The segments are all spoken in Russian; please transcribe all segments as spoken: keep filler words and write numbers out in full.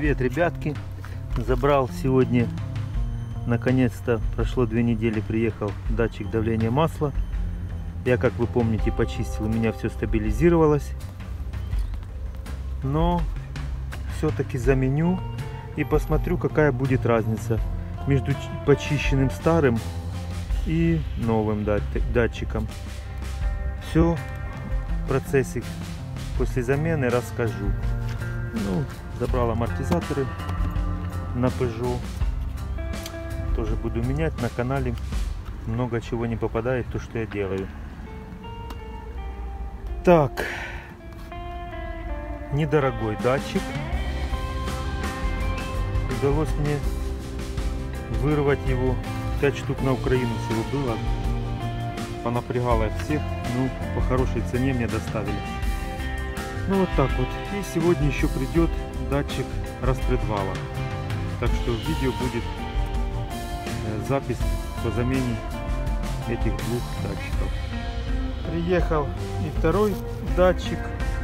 Привет, ребятки! Забрал сегодня, наконец-то, прошло две недели, приехал датчик давления масла. Я, как вы помните, почистил, у меня все стабилизировалось. Но все-таки заменю и посмотрю, какая будет разница между почищенным старым и новым датчиком. Все в процессе после замены расскажу. Ну, забрал амортизаторы на Peugeot. Тоже буду менять. На канале много чего не попадает, то, что я делаю. Так, недорогой датчик. Удалось мне вырвать его. пять штук на Украину всего было. Понапрягало я всех. Ну, по хорошей цене мне доставили. Ну вот так вот. И сегодня еще придет датчик распредвала. Так что в видео будет запись по замене этих двух датчиков. Приехал и второй датчик.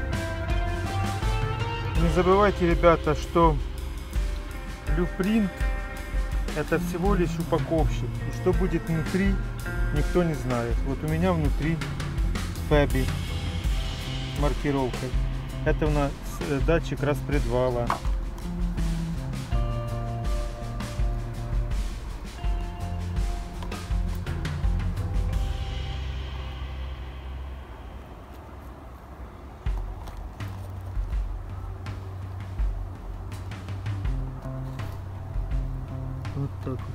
Не забывайте, ребята, что Blueprint это всего лишь упаковщик. И что будет внутри, никто не знает. Вот у меня внутри Фэби маркировкой. Это у нас датчик распредвала. Вот так вот.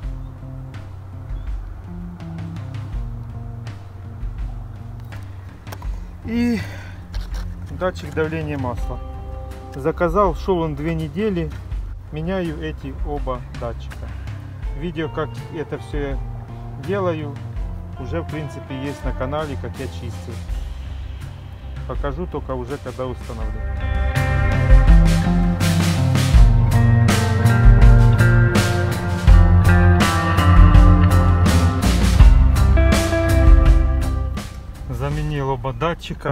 И датчик давления масла. Заказал, шел он две недели. Меняю эти оба датчика. Видео, как это все делаю, уже в принципе есть на канале, как я чистил. Покажу только уже, когда установлю. Заменил оба датчика.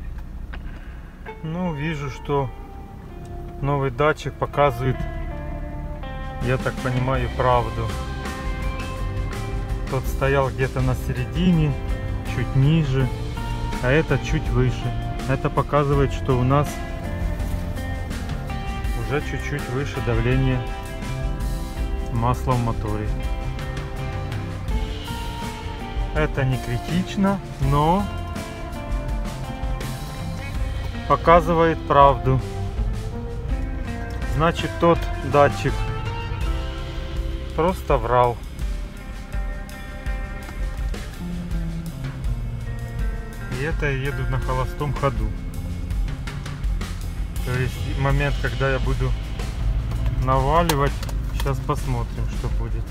Ну, вижу, что новый датчик показывает, я так понимаю, правду. Тот стоял где-то на середине, чуть ниже, а этот чуть выше. Это показывает, что у нас уже чуть-чуть выше давление масла в моторе. Это не критично, но показывает правду. Значит, тот датчик просто врал. И это я еду на холостом ходу. То есть момент, когда я буду наваливать, сейчас посмотрим, что будет.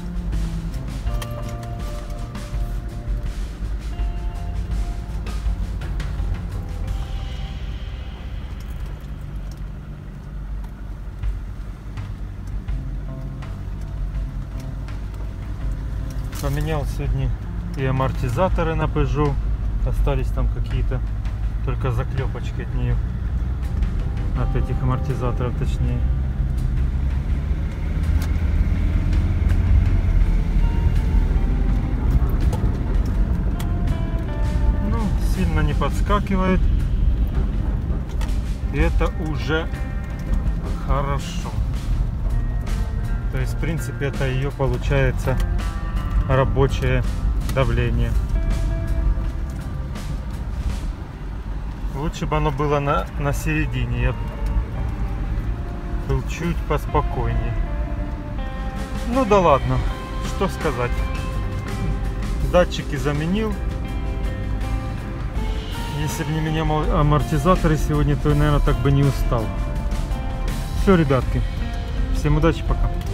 Поменял сегодня и амортизаторы на Peugeot. Остались там какие-то только заклепочки от нее. От этих амортизаторов точнее. Ну, сильно не подскакивает. И это уже хорошо. То есть, в принципе, это ее получается рабочее давление. Лучше бы оно было на, на середине. Я был чуть поспокойнее. Ну да ладно, что сказать. Датчики заменил. Если бы не менял амортизаторы сегодня, то я, наверное, так бы не устал. Все, ребятки. Всем удачи, пока.